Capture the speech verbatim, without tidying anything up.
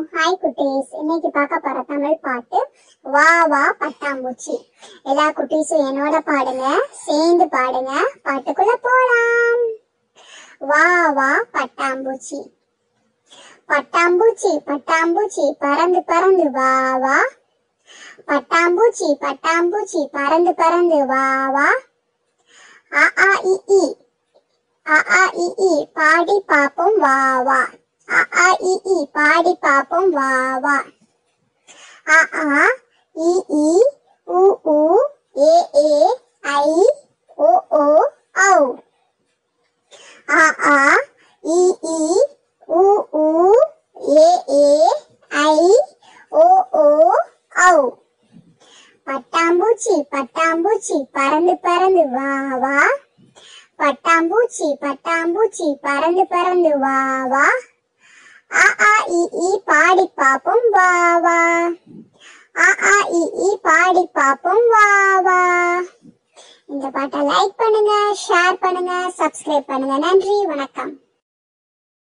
Hi குட்டீஸ். இன்னைக்கு பார்க்க போற தமிழ் பாட்டு வா வா பட்டாம்பூச்சி. எல்லா குட்டீஸும் என்னோட பாடுங்க, சேர்ந்து பாடுங்க. பாட்டுக்குள்ள போலாம். வா வா பட்டாம்பூச்சி. பட்டாம்பூச்சி பட்டாம்பூச்சி பறந்து பறந்து வா வா. பட்டாம்பூச்சி பட்டாம்பூச்சி பறந்து பறந்து வா வா. அ ஆ இ ஈ அ ஆ இ ஈ பாடி பாப்போம் வா வா. அ ஆ இ ஈ பாடி பாப்போம் வா வா. அ ஆ இ ஈ உ ஊ ஏ ஏ ஐ ஓ ஓ ஔ. அ ஆ இ ஈ உ ஊ ஏ ஏ ஐ ஓ ஓ ஔ. பட்டாம்பூச்சி பட்டாம்பூச்சி பறந்து பறந்து வா வா. பட்டாம்பூச்சி பட்டாம்பூச்சி பறந்து பறந்து வா வா. அ ஆ இ ஈ பாடி பாப்போம் வா வா. அ ஆ இ ஈ பாடி பாப்போம் வா வா. இந்த பாட்டை லைக் பண்ணுங்க, ஷேர் பண்ணுங்க, சப்ஸ்கிரைப் பண்ணுங்க. நன்றி, வணக்கம்.